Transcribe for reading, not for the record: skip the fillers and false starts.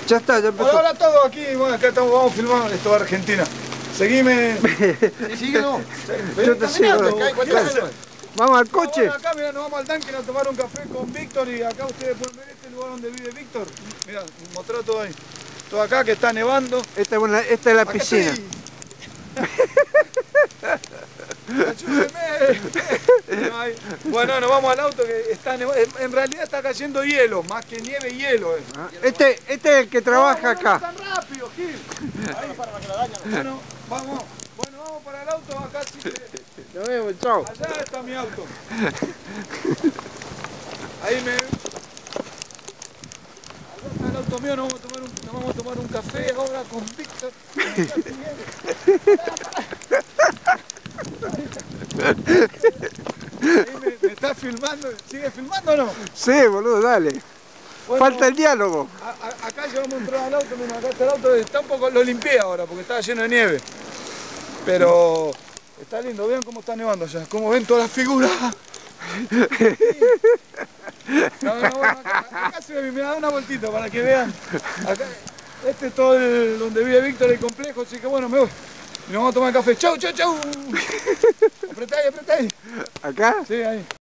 Ya está, ya empezó. Hola, hola a todos aquí, bueno, acá estamos, vamos filmando esto de Argentina. Seguime. Síguelo. Yo te sigo. Claro. Vamos al coche. Bueno, acá mira, nos vamos al tanque a tomar un café con Víctor y acá ustedes pueden ver este lugar donde vive Víctor. Mira, mostrar todo ahí. Todo acá que está nevando. Esta es la Acá piscina. estoy. Ayúdenme. Ay, bueno, nos vamos al auto que está nevando. En realidad está cayendo hielo, más que nieve, hielo. Este es el que trabaja No, acá. no tan rápido, Gil. Bueno, vamos para el auto acá. Sí que... Nos vemos, chao. Allá está mi auto. Ahí me... Allá está el auto mío, nos vamos a tomar un café ahora con Víctor. Ahí me está filmando. ¿Sigue filmando o no? Sí, boludo, dale. Bueno, Falta el diálogo. Acá llevamos a entrar al auto, mira, acá está el auto, está un poco, lo limpié ahora porque estaba lleno de nieve. Pero está lindo, vean cómo está nevando allá, cómo ven todas las figuras. No, bueno, acá se ve, mira, da una vueltita para que vean. Acá, este es todo donde vive Víctor, el complejo, así que bueno, me voy. Y nos vamos a tomar café. Chau, chau, chau. Apretá ahí, apretá ahí. ¿Acá? Sí, ahí.